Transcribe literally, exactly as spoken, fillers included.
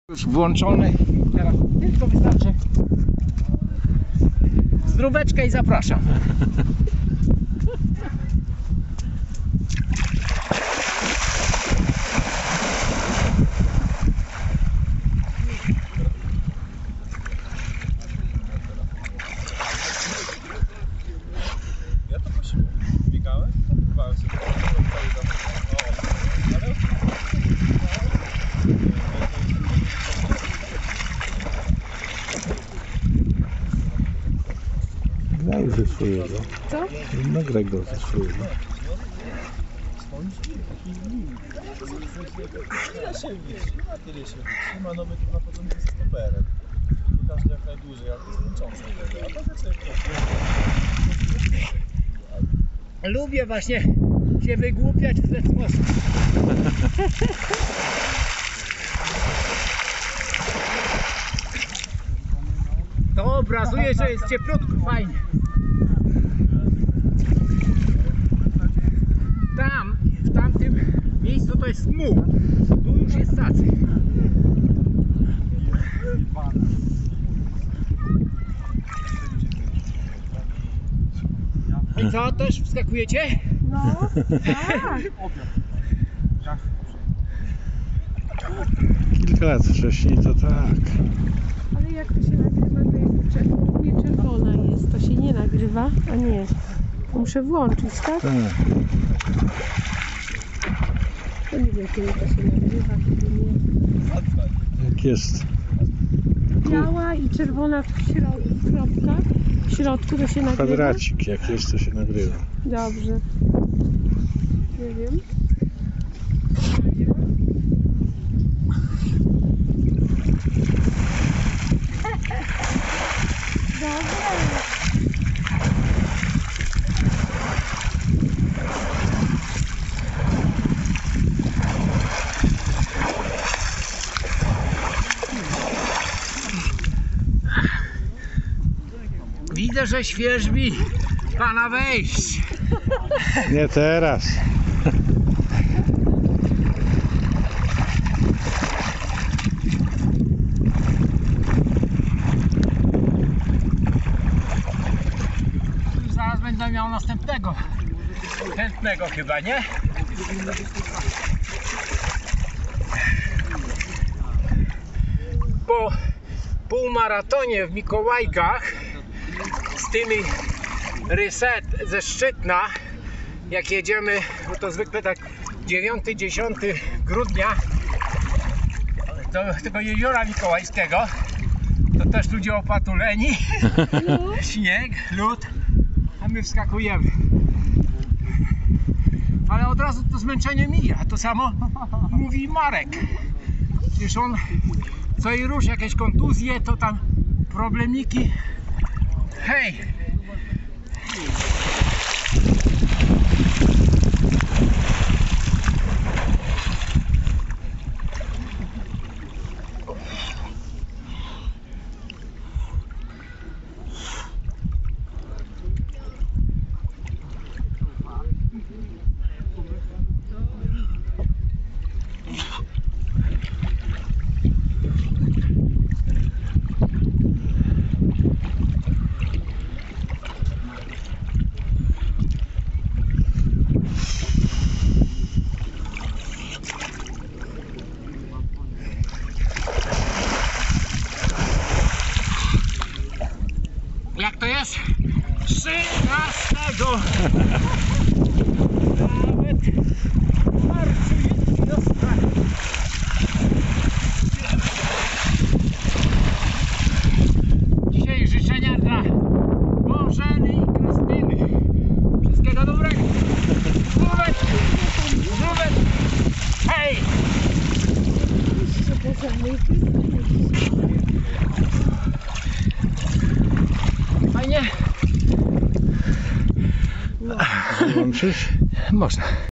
Już włączony. Teraz tylko wystarczy zdróweczkę i zapraszam. Ja to właśnie biegałem, próbowałem sobie Nagraj ze swojego. Co? Nagraj go ze swojego. Tyle się wiesz, nie ma tyle się wiesz. Nie ma nowych na początku ze stoperem. Tu każdy jak najdłużej, ale to jest męczące tego. A potem sobie Lubię właśnie się wygłupiać w ten sposób. To obrazuje, że jest cieplutko, fajnie. Tam, w tamtym miejscu to jest muł. Tu już jest stacja. I co, też wskakujecie? No, tak. Kilka lat wcześniej to tak. Ale jak to się nagrywa, to jest czerwona, nie czerwona jest, to się nie nagrywa, a nie. Muszę włączyć, tak? Tak. To nie wiem, kiedy to się nagrywa, kiedy nie. Jak jest. Biała i czerwona w środku, kropka. W środku to się nagrywa. Kwadracik, jak jest, to się nagrywa. Dobrze. Nie wiem. Dobrze. Widzę, że świeżbi pana wejść. Nie teraz. Zaraz będę miał następnego. Chętnego chyba, nie? Po półmaratonie w Mikołajkach z tymi reset ze Szczytna, jak jedziemy, bo to zwykle tak dziewiątego dziesiątego grudnia do tego jeziora mikołajskiego, to też ludzie opatuleni, śnieg, lód, a my wskakujemy. Ale od razu to zmęczenie mija. To samo mówi Marek. Przecież on co i rusz, jakieś kontuzje, to tam problemiki. Hej! Jak to jest? trzynastego nawet marcu jest wiosna. Dzisiaj życzenia dla Bożeny i Krystyny. Wszystkiego dobrego. Żółwet! Żółwet! Hej! Fajnie? Włączysz? Można.